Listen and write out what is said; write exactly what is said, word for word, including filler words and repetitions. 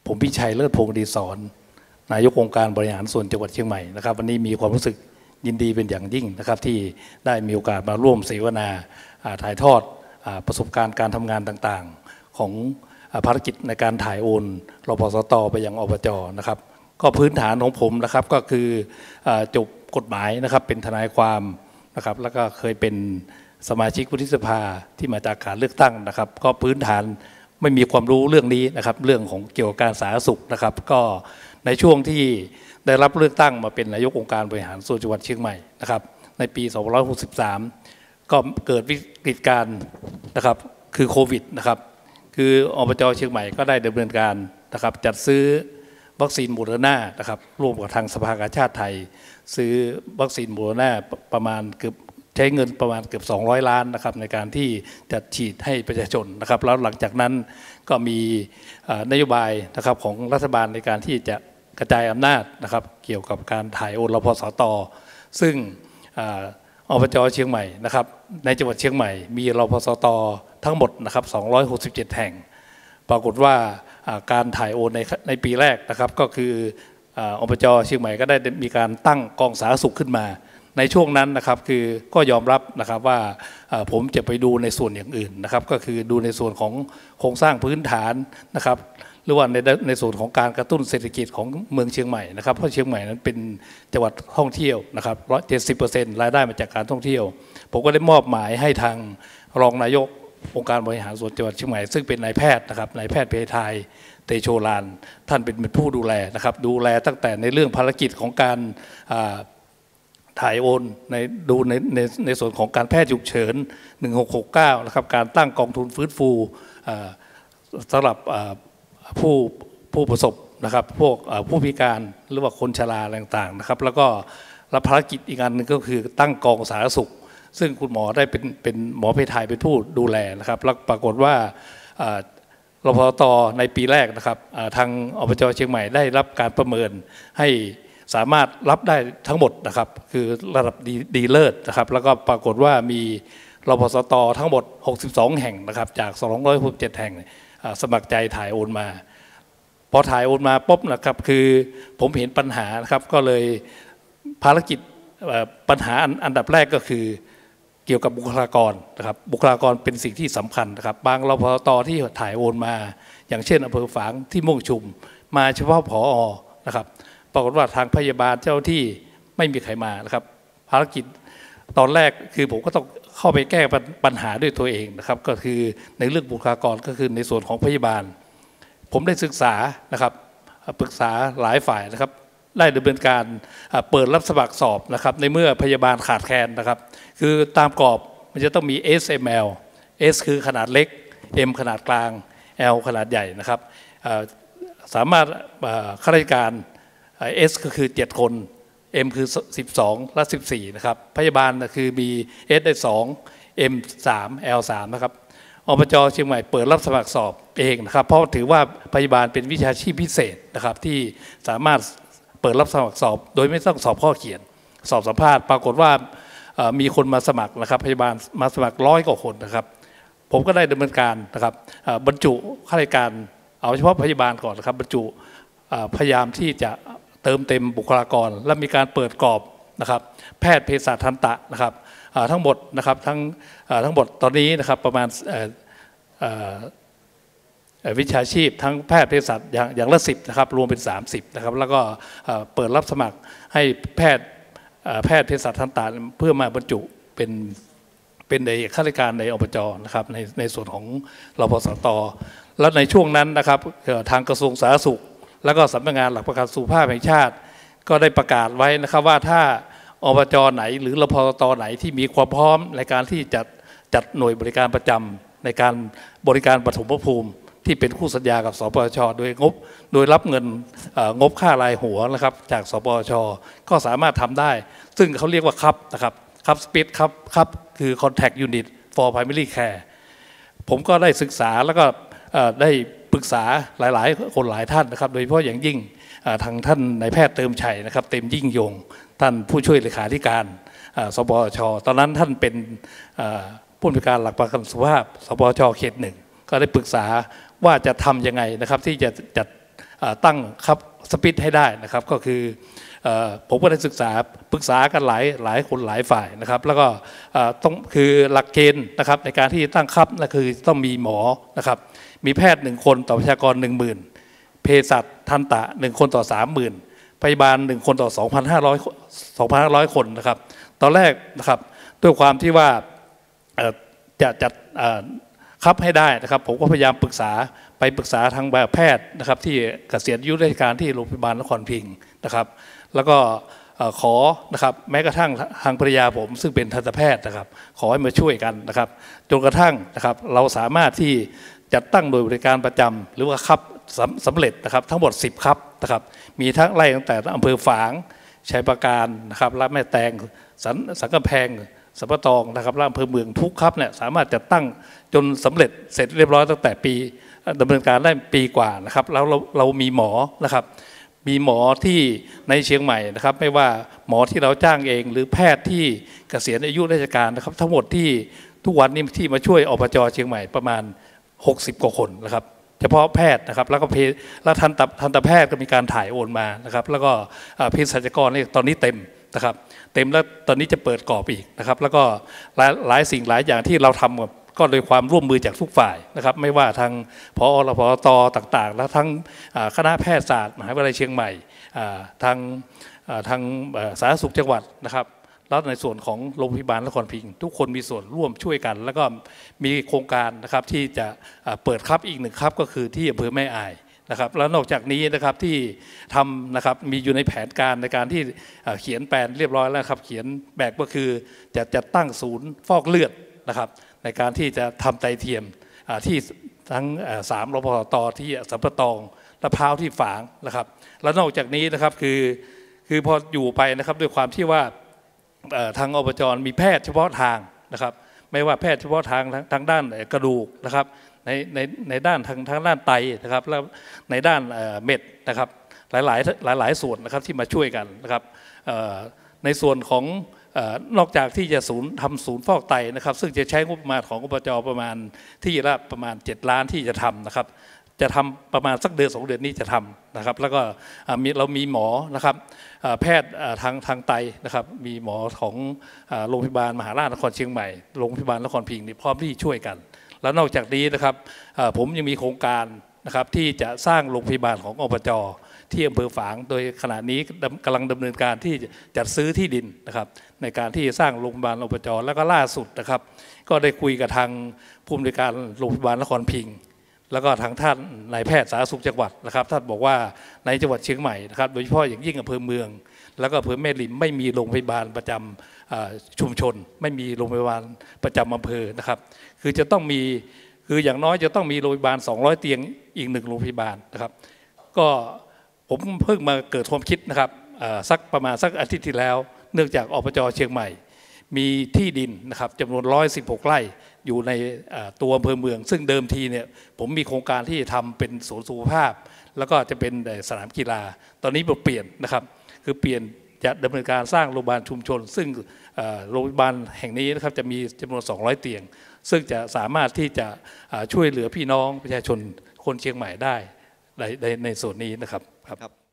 ผมพิชัยเลิศพงศ์ดีศรนายกองค์การบริหารส่วนจังหวัดเชียงใหม่นะครับวันนี้มีความรู้สึกยินดีเป็นอย่างยิ่งนะครับที่ได้มีโอกาสมาร่วมเสวนาถ่ายทอดประสบการณ์การทำงานต่างๆของภารกิจในการถ่ายโอนรพสตไปยังอบจนะครับก็พื้นฐานของผมนะครับก็คือจบกฎหมายนะครับเป็นทนายความนะครับแล้วก็เคยเป็นสมาชิกวุฒิสภาที่มาจากการเลือกตั้งนะครับก็พื้นฐานไม่มีความรู้เรื่องนี้นะครับเรื่องของเกี่ยวกับการสาธารณสุขนะครับก็ในช่วงที่ได้รับเลือกตั้งมาเป็นนายกองค์การบริหารส่วนจังหวัดเชียงใหม่นะครับในปีสองพันห้าร้อยหกสิบสามก็เกิดวิกฤตการณ์นะครับคือโควิดนะครับคืออบจเชียงใหม่ก็ได้ดำเนินการนะครับจัดซื้อวัคซีนโมเดอร์นานะครับร่วมกับทางสภากาชาติไทยซื้อวัคซีนโมเดอร์นาประมาณเกือบใช้เงินประมาณเกือบสองร้อยล้านนะครับในการที่จะฉีดให้ประชาชนนะครับแล้วหลังจากนั้นก็มีนโยบายนะครับของรัฐบาลในการที่จะกระจายอำนาจนะครับเกี่ยวกับการถ่ายโอนรพสตซึ่งอบจเชียงใหม่นะครับในจังหวัดเชียงใหม่มีรพสตทั้งหมดนะครับสองร้อยหกสิบเจ็ดแห่งปรากฏว่าการถ่ายโอนในในปีแรกนะครับก็คืออบจเชียงใหม่ก็ได้มีการตั้งกองสาธารณสุขขึ้นมาในช่วงนั้นนะครับคือก็ยอมรับนะครับว่าผมจะไปดูในส่วนอย่างอื่นนะครับก็คือดูในส่วนของโครงสร้างพื้นฐานนะครับหรือว่าในในส่วนของการกระตุ้นเศรษฐกิจของเมืองเชียงใหม่นะครับเพราะเชียงใหม่นั้นเป็นจังหวัดท่องเที่ยวนะครับร้อยเจ็ดสิบเปอร์เซ็นต์รายได้มาจากการท่องเที่ยวผมก็ได้มอบหมายให้ทางรองนายกองค์การบริหารส่วนจังหวัดเชียงใหม่ซึ่งเป็นนายแพทย์นะครับนายแพทย์เพทายเตโชลานท่านเป็นผู้ดูแลนะครับดูแลตั้งแต่ในเรื่องภารกิจของการถ่ายโอนในดูในในในส่วนของการแพทย์ฉุกเฉินหนึ่งหกหกเก้านะครับการตั้งกองทุนฟื้นฟูสำหรับผู้ผู้ประสบนะครับพวกผู้พิการหรือว่าคนชราต่างๆนะครับแล้วก็รับภารกิจอีกอันนึงก็คือตั้งกองสาธารณสุขซึ่งคุณหมอได้เป็นเป็นหมอเพทายเป็นผู้ดูแลนะครับแล้วปรากฏว่ารพสตในปีแรกนะครับทางอบจเชียงใหม่ได้รับการประเมินให้สามารถรับได้ทั้งหมดนะครับคือระดับดีดีเลิศนะครับแล้วก็ปรากฏว่ามีรพสตทั้งหมดหกสิบสองแห่งนะครับจากสองร้อยหกสิบเจ็ดแห่งสมัครใจถ่ายโอนมาพอถ่ายโอนมาปุ๊บนะครับคือผมเห็นปัญหานะครับก็เลยภารกิจปัญหาอันดับแรกก็คือเกี่ยวกับบุคลากรนะครับบุคลากรเป็นสิ่งที่สำคัญนะครับบางรพสตที่ถ่ายโอนมาอย่างเช่นอำเภอฝางที่ม่วงชุมมาเฉพาะผอ.นะครับปรากฏว่าทางพยาบาลเจ้าที่ไม่มีใครมานะครับภารกิจตอนแรกคือผมก็ต้องเข้าไปแก้ปัญหาด้วยตัวเองนะครับก็คือในเรื่องบุคลากรก็คือในส่วนของพยาบาลผมได้ศึกษานะครับปรึกษาหลายฝ่ายนะครับได้ดำเนินการเปิดรับสมัครสอบนะครับในเมื่อพยาบาลขาดแคลนนะครับคือตามกรอบมันจะต้องมี เอส เอ็ม แอล S คือขนาดเล็ก M ขนาดกลาง L ขนาดใหญ่นะครับสามารถข้าราชการ S ก็คือเจ็ดคน M คือสิบสองและสิบสี่นะครับพยาบาลคือมี S ได้สอง M สาม L สามนะครับอบจเชียงใหม่เปิดรับสมัครสอบเองนะครับเพราะถือว่าพยาบาลเป็นวิชาชีพพิเศษนะครับที่สามารถเปิดรับสมัครสอบโดยไม่ต้องสอบข้อเขียนสอบสัมภาษณ์ปรากฏว่ามีคนมาสมัครนะครับพยาบาลมาสมัครร้อยกว่าคนนะครับผมก็ได้ดำเนินการนะครับบรรจุข้าราชการเอาเฉพาะพยาบาลก่อนนะครับบรรจุพยายามที่จะเติมเต็มบุคลากรและมีการเปิดกรอบนะครับแพทย์เภสัชทันตะนะครับทั้งหมดนะครับทั้งทั้งหมดตอนนี้นะครับประมาณวิชาชีพทั้งแพทย์เภสัชอย่างอย่างละสิบนะครับรวมเป็นสามสิบนะครับแล้วก็เปิดรับสมัครให้แพทย์แพทย์เภสัชทันตะเพื่อมาบรรจุเป็นเป็นในข้าราชการในอบจนะครับในในส่วนของรพสตแล้วในช่วงนั้นนะครับทางกระทรวงสาธารณสุขแล้วก็สำนักงานหลักประกันสุขภาพแห่งชาติก็ได้ประกาศไว้นะครับว่าถ้าอบจไหนหรือรพสตไหนที่มีความพร้อมในการที่จะจัดหน่วยบริการประจำในการบริการปฐมภูมิที่เป็นคู่สัญญากับสปชโดยงบโดยรับเงินงบค่ารายหัวนะครับจากสปชก็สามารถทำได้ซึ่งเขาเรียกว่าคัพนะครับคัพสปีดคัพคัพคือ contact unit for primary care ผมก็ได้ศึกษาแล้วก็ได้ปรึกษาหลายๆคนหลายท่านนะครับโดยเฉพาะอย่างยิ่งทางท่านนายแพทย์เติมชัยนะครับเต็มยิ่งยงท่านผู้ช่วยเลขาธิการสปชตอนนั้นท่านเป็นผู้อำนวยการหลักประกันสุขภาพสปชเขตหนึ่งก็ได้ปรึกษาว่าจะทำยังไงนะครับที่จะจัดตั้งครับสปิทให้ได้นะครับก็คือผมก็ได้ศึกษาปรึกษากันหลายหลายคนหลายฝ่ายนะครับแล้วก็ต้องคือหลักเกณฑ์นะครับในการที่ตั้งครับนั่นคือต้องมีหมอนะครับมีแพทย์หนึ่งคนต่อประชากรหนึ่งหมื่นเภสัชทันตะหนึ่งคนต่อสามหมื่นพยาบาลหนึ่งคนต่อสองพันห้าร้อยสองพันห้าร้อยคนนะครับตอนแรกนะครับด้วยความที่ว่าจะจัดครับให้ได้นะครับผมก็พยายามปรึกษาไปปรึกษาทางแพทย์นะครับที่เกษียณอายุราชการที่โรงพยาบาลนครพิงค์นะครับแล้วก็ขอนะครับแม้กระทั่งทางภรรยาผมซึ่งเป็นทันตแพทย์นะครับขอให้มาช่วยกันนะครับจนกระทั่งนะครับเราสามารถที่จัดตั้งโดยบริการประจำหรือว่าครับสำเร็จนะครับทั้งหมดสิบครับนะครับมีทั้งไล่ตั้งแต่อำเภอฝางชัยปราการนะครับและแม่แตงสันสังกำแพงสัมปะตองนะครับและอำเภอเมืองทุกครับเนี่ยสามารถจัดตั้งจนสำเร็จเสร็จเรียบร้อยตั้งแต่ปีดำเนินการได้ปีกว่านะครับแล้วเราเรามีหมอนะครับมีหมอที่ในเชียงใหม่นะครับไม่ว่าหมอที่เราจ้างเองหรือแพทย์ที่เกษียณอายุราชการนะครับทั้งหมดที่ทุกวันนี้ที่มาช่วยอบจ.เชียงใหม่ประมาณหกสิบกว่าคนนะครับเฉพาะแพทย์นะครับแล้วก็เพแล้วทันตทันตแพทย์ก็มีการถ่ายโอนมานะครับแล้วก็เภสัชกรนี่ตอนนี้เต็มนะครับเต็มแล้วตอนนี้จะเปิดกรอบอีกนะครับแล้วก็หลายหลายสิ่งหลายอย่างที่เราทำก็โดยความร่วมมือจากทุกฝ่ายนะครับไม่ว่าทางพอรพตต่างๆแล้วทั้งคณะแพทยศาสตร์มหาวิทยาลัยเชียงใหม่ทางทางสาธารณสุขจังหวัดนะครับแล้วในส่วนของโรงพยาบาลนครพิงค์ทุกคนมีส่วนร่วมช่วยกันแล้วก็มีโครงการนะครับที่จะเปิดครับอีกหนึ่งครับก็คือที่อำเภอแม่อายนะครับแล้วนอกจากนี้นะครับที่ทำนะครับมีอยู่ในแผนการในการที่เขียนแปลนเรียบร้อยแล้วครับเขียนแบบก็คือจะจะตั้งศูนย์ฟอกเลือดนะครับในการที่จะทำไตเทียมที่ทั้งสามรพตที่สัมปะตองและพร้าวที่ฝางนะครับแล้วนอกจากนี้นะครับคือคือพออยู่ไปนะครับด้วยความที่ว่าทางอบจ.มีแพทย์เฉพาะทางนะครับไม่ว่าแพทย์เฉพาะทางทางด้านกระดูกนะครับในในในด้านทางทางด้านไตนะครับแล้วในด้านเม็ดนะครับหลายหลายหลายหลายส่วนนะครับที่มาช่วยกันนะครับในส่วนของนอกจากที่จะศูนย์ทำศูนย์ฟอกไตนะครับซึ่งจะใช้งบประมาณของอบจ.ประมาณที่ละประมาณเจ็ดล้านที่จะทำนะครับจะทำประมาณสักเดือนสองเดือนนี้จะทำนะครับแล้วก็เรามีหมอนะครับแพทย์ทางทางไตนะครับมีหมอของโรงพยาบาลมหาราชนครเชียงใหม่โรงพยาบาลนครพิงค์นี่พร้อมที่ช่วยกันแล้วนอกจากนี้นะครับผมยังมีโครงการนะครับที่จะสร้างโรงพยาบาลของอบจ.ที่อำเภอฝางโดยขณะนี้กำลังดำเนินการที่จัดซื้อที่ดินนะครับในการที่สร้างโรงพยาบาลอบจ.แล้วก็ล่าสุดนะครับก็ได้คุยกับทางผู้อำนวยการโรงพยาบาลนครพิงค์แล้วก็ทางท่านนายแพทย์สาธารณสุขจังหวัดนะครับท่านบอกว่าในจังหวัดเชียงใหม่นะครับโดยเฉพาะอย่างยิ่งอำเภอเมืองแล้วก็อำเภอแม่ริมไม่มีโรงพยาบาลประจำชุมชนไม่มีโรงพยาบาลประจำอำเภอนะครับคือจะต้องมีคืออย่างน้อยจะต้องมีโรงพยาบาลสองร้อยเตียงอีกหนึ่งโรงพยาบาลนะครับก็ผมเพิ่งมาเกิดความคิดนะครับสักประมาณสักอาทิตย์ที่แล้วเนื่องจากอบจ.เชียงใหม่มีที่ดินนะครับจำนวนหนึ่งร้อยสิบหกไร่อยู่ในตัวอำเภอเมืองซึ่งเดิมทีเนี่ยผมมีโครงการที่จะทำเป็นสวนสุขภาพแล้วก็จะเป็นสนามกีฬาตอนนี้เปลี่ยนนะครับคือเปลี่ยนจะดำเนินการสร้างโรงพยาบาลชุมชนซึ่งโรงพยาบาลแห่งนี้นะครับจะมีจำนวนสองร้อยเตียงซึ่งจะสามารถที่จะช่วยเหลือพี่น้องประชาชนคนเชียงใหม่ได้ในในส่วนนี้นะครับครับ